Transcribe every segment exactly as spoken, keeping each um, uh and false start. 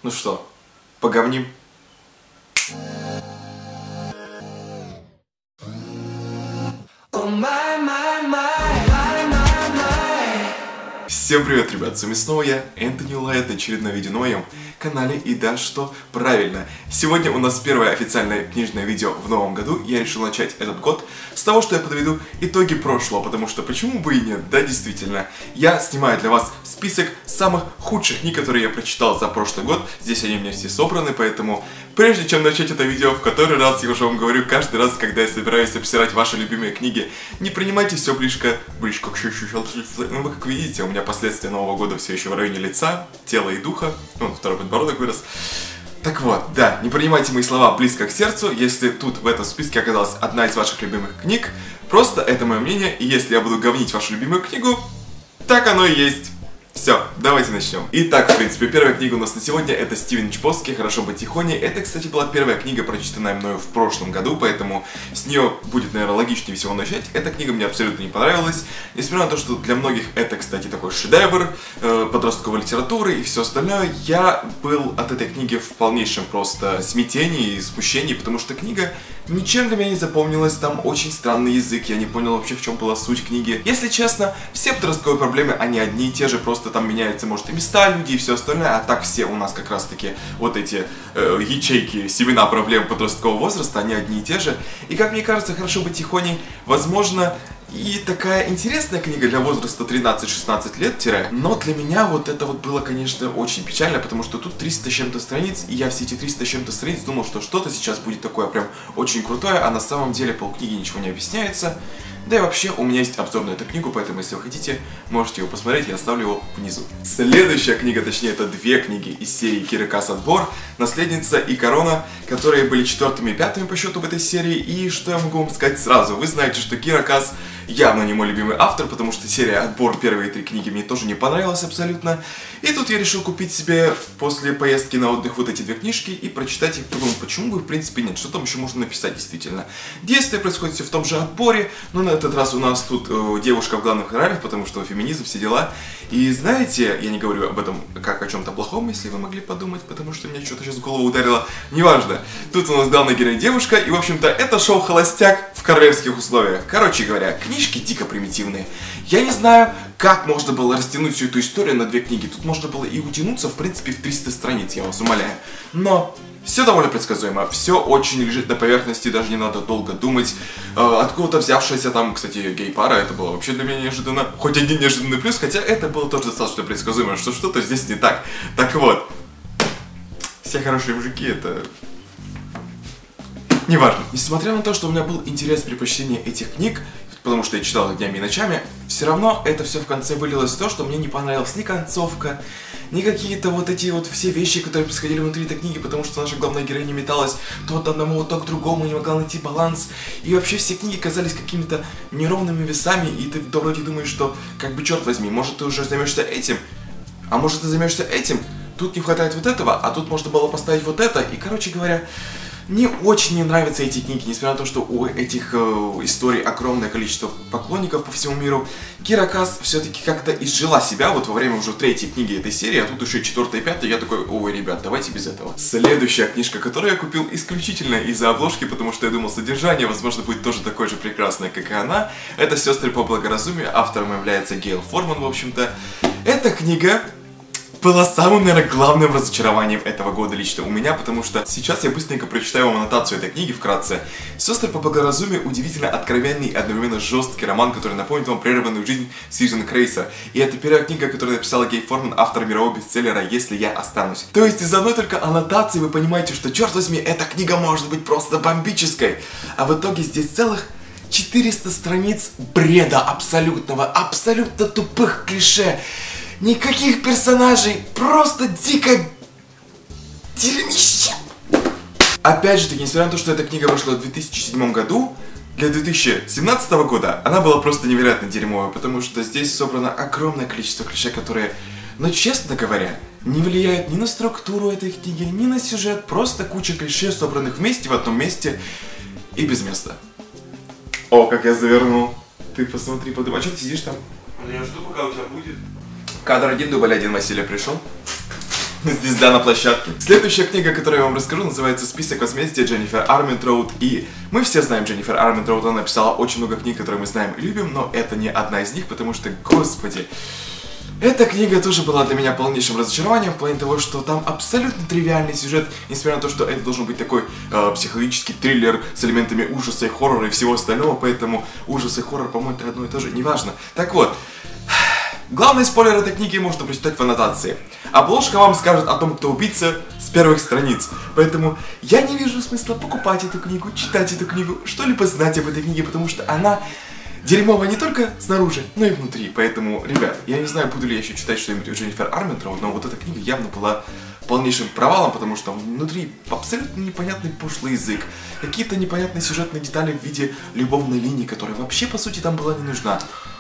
Ну что, поговним? Всем привет, ребят, с вами снова я, Энтони Лайт, очередное видео на моем канале. И да, что правильно, сегодня у нас первое официальное книжное видео в новом году. Я решил начать этот год с того, что я подведу итоги прошлого, потому что почему бы и нет, да, действительно. Я снимаю для вас список самых худших книг, которые я прочитал за прошлый год. Здесь они у меня все собраны, поэтому прежде чем начать это видео, в который раз я уже вам говорю, каждый раз, когда я собираюсь обсирать ваши любимые книги, не принимайте все близко, близко к щущу. Ну, вы как видите, у меня последствия Нового года все еще в районе лица, тела и духа. Ну, второй подбородок вырос. Так вот, да, не принимайте мои слова близко к сердцу. Если тут в этом списке оказалась одна из ваших любимых книг, просто это мое мнение, и если я буду говнить вашу любимую книгу, так оно и есть. Все, давайте начнем. Итак, в принципе, первая книга у нас на сегодня — это Стивен Чбоски «Хорошо быть тихоней». Это, кстати, была первая книга, прочитанная мною в прошлом году, поэтому с нее будет, наверное, логичнее всего начать. Эта книга мне абсолютно не понравилась, несмотря на то, что для многих это, кстати, такой шедевр э, подростковой литературы и все остальное. Я был от этой книги в полнейшем просто смятении и смущении, потому что книга ничем для меня не запомнилась, там очень странный язык, я не понял вообще, в чем была суть книги. Если честно, все подростковые проблемы, они одни и те же, просто там меняются, может, и места, люди и все остальное, а так все у нас как раз-таки вот эти э, ячейки, семена проблем подросткового возраста, они одни и те же. И как мне кажется, «Хорошо быть тихоней», возможно, и такая интересная книга для возраста тринадцать-шестнадцать лет, тире. Но для меня вот это вот было, конечно, очень печально, потому что тут триста с чем-то страниц, и я все эти триста с чем-то страниц думал, что что-то сейчас будет такое прям очень крутое, а на самом деле полкниги ничего не объясняется. Да и вообще, у меня есть обзор на эту книгу, поэтому, если вы хотите, можете его посмотреть, я оставлю его внизу. Следующая книга, точнее, это две книги из серии Киры Кас «Отбор», «Наследница» и «Корона», которые были четвертыми и пятыми по счету в этой серии. И что я могу вам сказать сразу? Вы знаете, что Кира Кас явно не мой любимый автор, потому что серия «Отбор», первые три книги, мне тоже не понравилась абсолютно. И тут я решил купить себе после поездки на отдых вот эти две книжки и прочитать их. Подумал, почему бы, в принципе, нет, что там еще можно написать действительно. Действие происходит все в том же «Отборе», но на этот раз у нас тут э, девушка в главных ролях, потому что феминизм, все дела. И знаете, я не говорю об этом как о чем-то плохом, если вы могли подумать, потому что мне что-то сейчас в голову ударило. Неважно. Тут у нас главная героиня девушка, и, в общем-то, это шоу «Холостяк» в королевских условиях. Короче говоря, книжки дико примитивные. Я не знаю, как можно было растянуть всю эту историю на две книги. Тут можно было и утянуться, в принципе, в триста страниц, я вас умоляю. Но все довольно предсказуемо, все очень лежит на поверхности, даже не надо долго думать. Э, откуда-то взявшаяся там, кстати, гей-пара, это было вообще для меня неожиданно. Хоть один неожиданный плюс, хотя это было тоже достаточно предсказуемо, что что-то здесь не так. Так вот, все хорошие мужики, это неважно. Несмотря на то, что у меня был интерес при прочтении этих книг, потому что я читал их днями и ночами, все равно это все в конце вылилось в то, что мне не понравилась ни концовка, ни какие-то вот эти вот все вещи, которые происходили внутри этой книги, потому что наша главная героиня металась то от одному, то к другому, не могла найти баланс. И вообще все книги казались какими-то неровными весами, и ты вроде думаешь, что, как бы, черт возьми, может ты уже займешься этим, а может ты займешься этим, тут не хватает вот этого, а тут можно было поставить вот это, и, короче говоря, мне очень не нравятся эти книги, несмотря на то, что у этих э, историй огромное количество поклонников по всему миру. Кира Кас все-таки как-то изжила себя вот во время уже третьей книги этой серии, а тут еще четвертая и пятая, я такой, ой, ребят, давайте без этого. Следующая книжка, которую я купил исключительно из-за обложки, потому что я думал, содержание, возможно, будет тоже такое же прекрасное, как и она. Это «Сестры по благоразумию», автором является Гейл Форман, в общем-то. Эта книга было самым, наверное, главным разочарованием этого года лично у меня, потому что сейчас я быстренько прочитаю вам аннотацию этой книги вкратце. «Сестры по благоразумию» — удивительно откровенный и одновременно жесткий роман, который напомнит вам прерванную жизнь Сьюзен Крейсер. И это первая книга, которую написала Гей Форман, автор мирового бестселлера «Если я останусь». То есть из одной только аннотации вы понимаете, что, черт возьми, эта книга может быть просто бомбической. А в итоге здесь целых четыреста страниц бреда абсолютного, абсолютно тупых клише. Никаких персонажей, просто дико дерьмище. Опять же таки, несмотря на то, что эта книга вышла в две тысячи седьмом году, для две тысячи семнадцатого года она была просто невероятно дерьмовой, потому что здесь собрано огромное количество клише, которые, но честно говоря, не влияют ни на структуру этой книги, ни на сюжет, просто куча клише, собранных вместе в одном месте и без места. О, как я завернул. Ты посмотри, подумай, а что ты сидишь там? Я жду, пока у тебя будет. Кадр один, дубль один, Василий пришел. Звезда на площадке. Следующая книга, которую я вам расскажу, называется «Список возмездия» Дженнифер Армитроуд. И мы все знаем Дженнифер Армитроуд, она написала очень много книг, которые мы знаем и любим, но это не одна из них, потому что, господи, эта книга тоже была для меня полнейшим разочарованием в плане того, что там абсолютно тривиальный сюжет, несмотря на то, что это должен быть такой э, психологический триллер с элементами ужаса и хоррора и всего остального, поэтому ужас и хоррор, по-моему, это одно и то же, неважно. Так вот, главный спойлер этой книги можно прочитать в аннотации. Обложка вам скажет о том, кто убийца с первых страниц. Поэтому я не вижу смысла покупать эту книгу, читать эту книгу, что-либо знать об этой книге, потому что она дерьмовая не только снаружи, но и внутри. Поэтому, ребят, я не знаю, буду ли я еще читать что-нибудь у Дженнифер Армитроуд, но вот эта книга явно была полнейшим провалом, потому что внутри абсолютно непонятный пошлый язык, какие-то непонятные сюжетные детали в виде любовной линии, которая вообще, по сути, там была не нужна.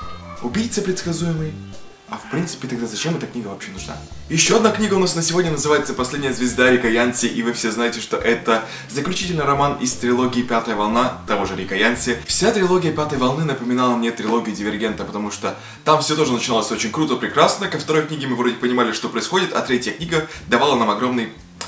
Убийца предсказуемый. А в принципе, тогда зачем эта книга вообще нужна? Еще одна книга у нас на сегодня называется «Последняя звезда» Рика Янси, и вы все знаете, что это заключительный роман из трилогии «Пятая волна» того же Рика Янси. Вся трилогия «Пятой волны» напоминала мне трилогию «Дивергента», потому что там все тоже начиналось очень круто, прекрасно, ко второй книге мы вроде понимали, что происходит, а третья книга давала нам огромный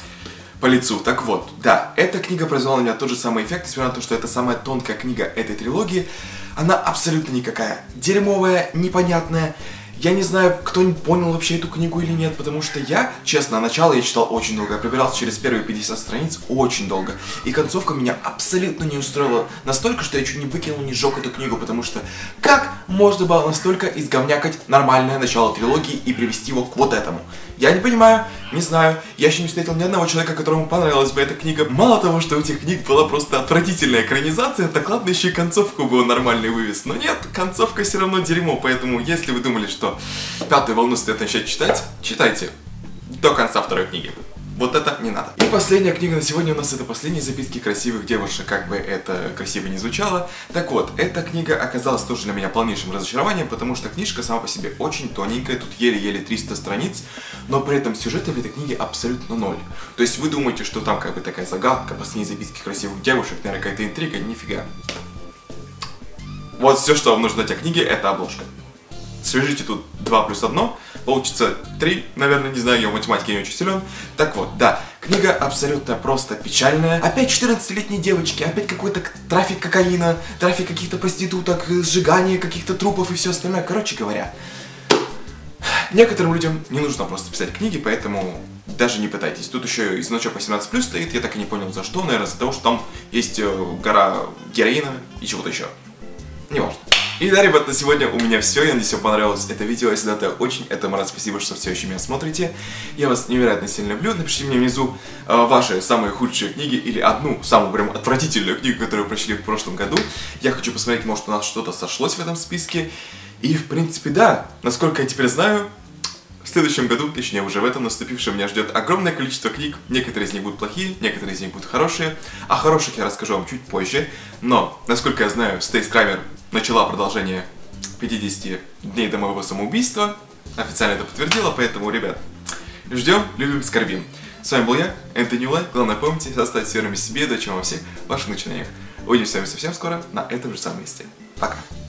по лицу. Так вот, да, эта книга произвела на меня тот же самый эффект, несмотря на то, что это самая тонкая книга этой трилогии. Она абсолютно никакая, дерьмовая, непонятная. Я не знаю, кто-нибудь понял вообще эту книгу или нет, потому что я, честно, начало я читал очень долго, я пробирался через первые пятьдесят страниц очень долго, и концовка меня абсолютно не устроила, настолько, что я чуть не выкинул, не сжег эту книгу, потому что как можно было настолько изговнякать нормальное начало трилогии и привести его к вот этому? Я не понимаю, не знаю, я еще не встретил ни одного человека, которому понравилась бы эта книга. Мало того, что у этих книг была просто отвратительная экранизация, так ладно, еще и концовку был нормальный вывес. Но нет, концовка все равно дерьмо, поэтому если вы думали, что «Пятую волну» стоит начать читать, читайте до конца второй книги. Вот это не надо. И последняя книга на сегодня у нас — это «Последние записки красивых девушек», как бы это красиво не звучало. Так вот, эта книга оказалась тоже для меня полнейшим разочарованием, потому что книжка сама по себе очень тоненькая, тут еле-еле триста страниц, но при этом сюжета в этой книге абсолютно ноль. То есть вы думаете, что там как бы такая загадка, «Последние записки красивых девушек», наверное, какая-то интрига, нифига. Вот все, что вам нужно для книги, это обложка. Свяжите тут два плюс одно, получится три, наверное, не знаю, я в математике не очень силен. Так вот, да, книга абсолютно просто печальная. Опять четырнадцатилетние девочки, опять какой-то трафик кокаина, трафик каких-то проституток, сжигание каких-то трупов и все остальное. Короче говоря, некоторым людям не нужно просто писать книги, поэтому даже не пытайтесь. Тут еще и значок восемнадцать плюс стоит, я так и не понял за что, наверное, за того, что там есть гора героина и чего-то еще. Неважно. И да, ребят, на сегодня у меня все. Я надеюсь, вам понравилось это видео. Если да, то очень этому рад. Спасибо, что все еще меня смотрите. Я вас невероятно сильно люблю. Напишите мне внизу э, ваши самые худшие книги или одну самую прям отвратительную книгу, которую вы прочли в прошлом году. Я хочу посмотреть, может, у нас что-то сошлось в этом списке. И, в принципе, да, насколько я теперь знаю, в следующем году, точнее уже в этом наступившем, меня ждет огромное количество книг. Некоторые из них будут плохие, некоторые из них будут хорошие. О хороших я расскажу вам чуть позже. Но, насколько я знаю, Стейс Крамер начала продолжение пятидесяти дней до моего самоубийства. Официально это подтвердила, поэтому, ребят, ждем, любим, скорбим. С вами был я, Энтони Лай. Главное, помните, оставайтесь верными себе, удачи вам во всех ваших начинаниях. Увидимся с вами совсем скоро на этом же самом месте. Пока.